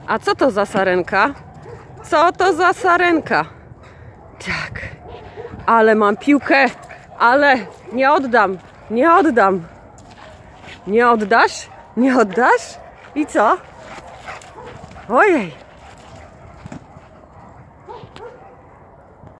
A co to za sarenka? Co to za sarenka? Tak. Ale mam piłkę. Ale nie oddam. Nie oddam. Nie oddasz? Nie oddasz? I co? Ojej.